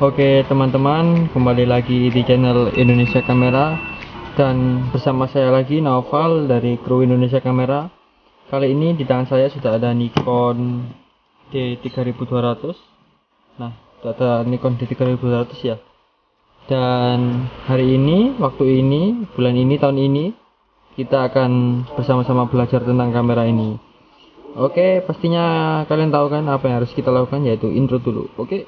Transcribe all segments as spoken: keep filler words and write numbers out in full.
Oke teman-teman, kembali lagi di channel Indonesia Kamera dan bersama saya lagi Naufal dari kru Indonesia Kamera. Kali ini di tangan saya sudah ada Nikon D tiga ribu dua ratus. Nah, sudah ada Nikon D tiga ribu dua ratus ya. Dan hari ini, waktu ini, bulan ini, tahun ini kita akan bersama-sama belajar tentang kamera ini. Oke, pastinya kalian tahu kan apa yang harus kita lakukan, yaitu intro dulu. Oke.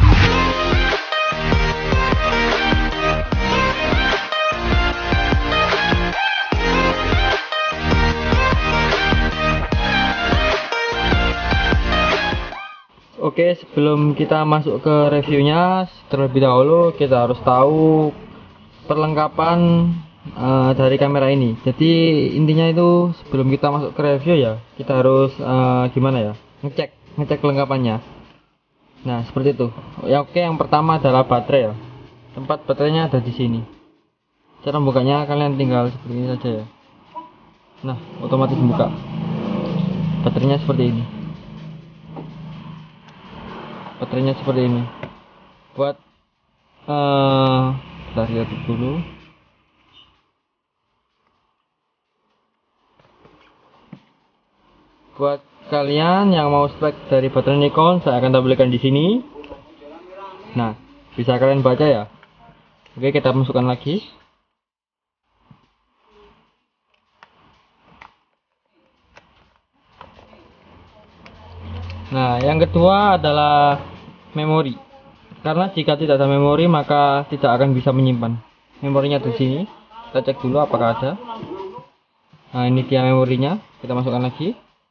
Oke, sebelum kita masuk ke reviewnya, terlebih dahulu kita harus tahu perlengkapan uh, dari kamera ini. Jadi intinya itu sebelum kita masuk ke review ya, kita harus uh, gimana ya, ngecek ngecek kelengkapannya. Nah seperti itu. Ya oke, yang pertama adalah baterai ya. Tempat baterainya ada di sini. Cara bukanya kalian tinggal seperti ini saja ya. Nah otomatis buka. Baterainya seperti ini. Baterainya seperti ini. Buat uh, kita lihat dulu. Buat kalian yang mau spek dari baterai Nikon, saya akan tampilkan di sini. Nah, bisa kalian baca ya. Oke, kita masukkan lagi. Nah, yang kedua adalah memori. Karena jika tidak ada memori, maka tidak akan bisa menyimpan. Memorinya di sini. Kita cek dulu apakah ada. Nah, ini dia memorinya. Kita masukkan lagi.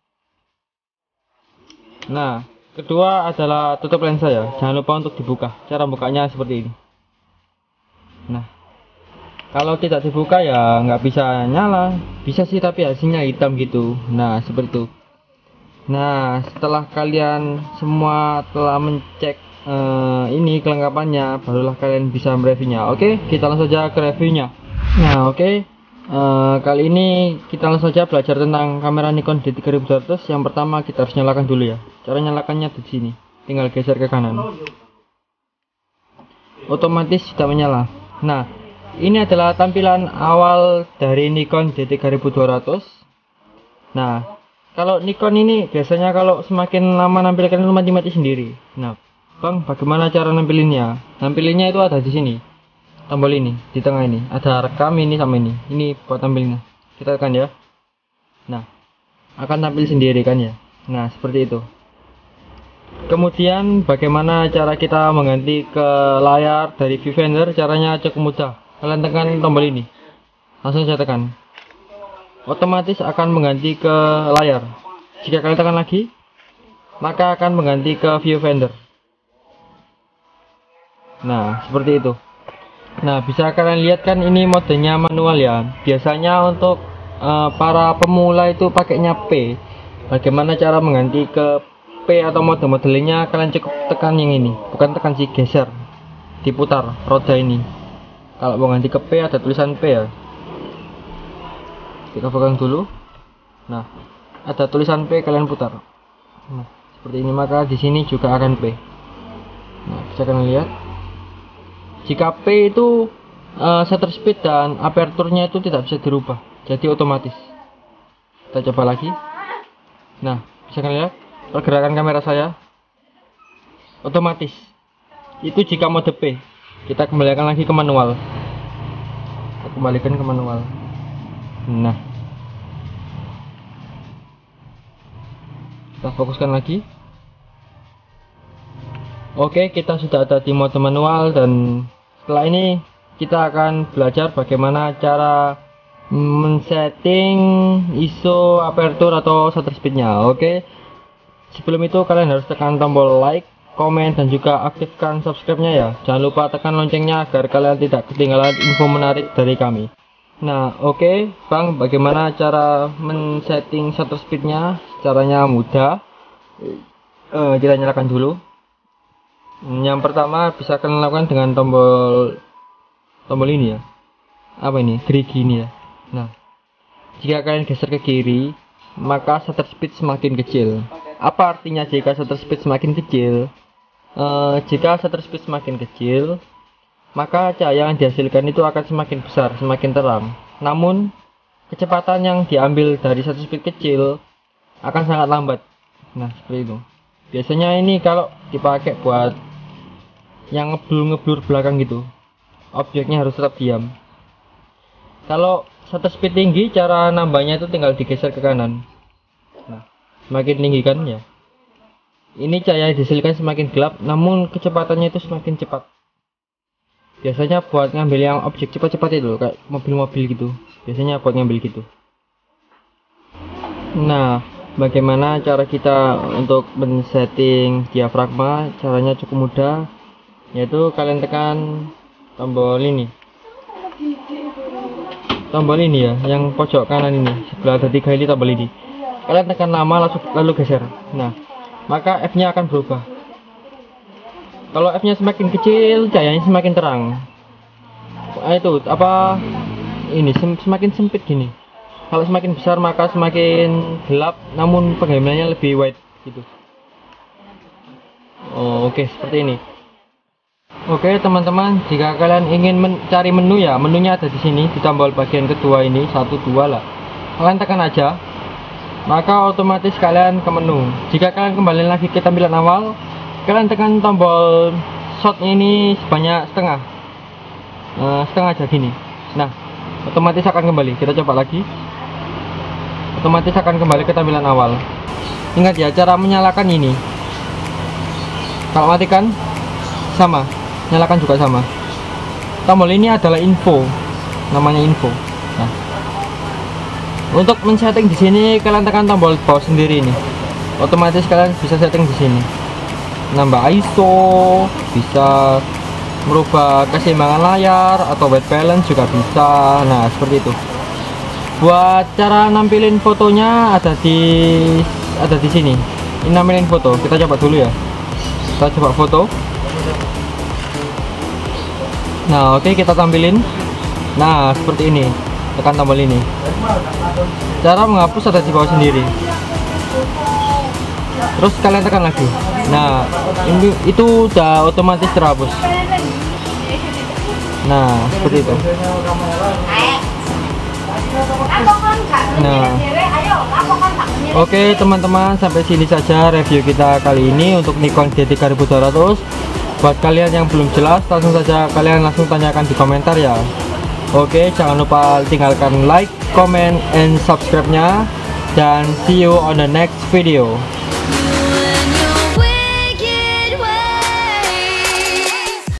Nah, kedua adalah tutup lensa ya. Jangan lupa untuk dibuka. Cara bukanya seperti ini. Nah, kalau tidak dibuka ya nggak bisa nyala. Bisa sih tapi hasilnya hitam gitu. Nah, seperti itu. Nah, setelah kalian semua telah mencek uh, ini kelengkapannya, barulah kalian bisa mereviewnya. Oke, kita langsung saja ke reviewnya. Nah, oke. Uh, kali ini kita langsung saja belajar tentang kamera Nikon D tiga ribu dua ratus. Yang pertama kita harus nyalakan dulu ya. Cara nyalakannya di sini. Tinggal geser ke kanan. Otomatis sudah menyala. Nah, ini adalah tampilan awal dari Nikon D tiga ribu dua ratus. Nah, kalau Nikon ini biasanya kalau semakin lama nampilkan itu mati-mati sendiri. Nah, Bang, bagaimana cara nampilinnya? Nampilinnya itu ada di sini. Tombol ini di tengah ini ada rekam ini sama ini. Ini buat tampilnya. Kita tekan ya. Nah, akan tampil sendiri kan ya. Nah, seperti itu. Kemudian bagaimana cara kita mengganti ke layar dari viewfinder? Caranya cukup mudah. Kalian tekan tombol ini. Langsung saya tekan. Otomatis akan mengganti ke layar. Jika kalian tekan lagi, maka akan mengganti ke viewfinder. Nah, seperti itu. Nah, bisa kalian lihat kan ini modenya manual ya. Biasanya untuk uh, para pemula itu pakainya P. Bagaimana cara mengganti ke P atau mode-modelnya? Kalian cukup tekan yang ini, bukan tekan si geser, diputar roda ini. Kalau mau ganti ke P ada tulisan P ya. Kita pegang dulu. Nah, ada tulisan P, kalian putar. Nah, seperti ini, maka di sini juga akan P. Nah, bisa kalian lihat. Jika P itu uh, shutter speed dan aperturnya itu tidak bisa dirubah, jadi otomatis. Kita coba lagi. Nah, bisa kalian lihat pergerakan kamera saya otomatis. Itu jika mode P. Kita kembalikan lagi ke manual. Kita kembalikan ke manual. Nah, kita fokuskan lagi. Oke, kita sudah ada di mode manual dan setelah ini kita akan belajar bagaimana cara men-setting I S O, aperture atau shutter speednya. Oke. Sebelum itu kalian harus tekan tombol like, komen dan juga aktifkan subscribe-nya ya. Jangan lupa tekan loncengnya agar kalian tidak ketinggalan info menarik dari kami. Nah, oke, Bang, bagaimana cara men-setting shutter speednya? Caranya mudah. Uh, kita nyalakan dulu. Yang pertama bisa kalian lakukan dengan tombol tombol ini ya. Apa ini? Gerigi ini ya. Nah, jika kalian geser ke kiri, maka shutter speed semakin kecil. Apa artinya jika shutter speed semakin kecil? uh, jika shutter speed semakin kecil, maka cahaya yang dihasilkan itu akan semakin besar, semakin terang. Namun kecepatan yang diambil dari shutter speed kecil akan sangat lambat. Nah, seperti itu. Biasanya ini kalau dipakai buat yang ngeblur-ngeblur belakang gitu, objeknya harus tetap diam. Kalau shutter speed tinggi, cara nambahnya itu tinggal digeser ke kanan. Nah, semakin tinggi kan ya, ini cahaya yang dihasilkan semakin gelap, namun kecepatannya itu semakin cepat. Biasanya buat ngambil yang objek cepat-cepat itu, kayak mobil-mobil gitu. Biasanya buat ngambil gitu. Nah, bagaimana cara kita untuk men-setting diafragma? Caranya cukup mudah, yaitu kalian tekan tombol ini. Tombol ini ya, yang pojok kanan ini, sebelah ada tiga ini tombol ini. Kalian tekan lama lalu, lalu geser. Nah, maka F-nya akan berubah. Kalau F-nya semakin kecil, cahayanya semakin terang. Nah, itu apa? Ini sem semakin sempit gini. Kalau semakin besar maka semakin gelap, namun penggambarannya lebih wide gitu. Oh, oke, okay, seperti ini. Oke okay, teman-teman, jika kalian ingin mencari menu ya, menunya ada di sini di tombol bagian kedua ini, satu dua lah. Kalian tekan aja, maka otomatis kalian ke menu. Jika kalian kembali lagi ke tampilan awal, kalian tekan tombol shot ini sebanyak setengah, uh, setengah aja gini. Nah, otomatis akan kembali. Kita coba lagi. Otomatis akan kembali ke tampilan awal. Ingat ya, cara menyalakan ini. Kalau matikan sama. Nyalakan juga sama. Tombol ini adalah info, namanya info. Nah, untuk men-setting di sini kalian tekan tombol bawah sendiri ini. Otomatis kalian bisa setting di sini. Nambah I S O, bisa merubah keseimbangan layar atau white balance juga bisa. Nah, seperti itu. Buat cara nampilin fotonya ada di ada di sini. Ini nampilin foto. Kita coba dulu ya. Kita coba foto. Nah, oke, okay, kita tampilin. Nah, seperti ini. Tekan tombol ini. Cara menghapus ada di bawah sendiri. Terus kalian tekan lagi. Nah, ini itu udah otomatis terhapus. Nah, seperti itu. Nah, oke okay, teman-teman, sampai sini saja review kita kali ini untuk Nikon D tiga ribu dua ratus. Buat kalian yang belum jelas, langsung saja kalian langsung tanyakan di komentar ya. Oke, jangan lupa tinggalkan like, comment, and subscribe-nya. Dan see you on the next video.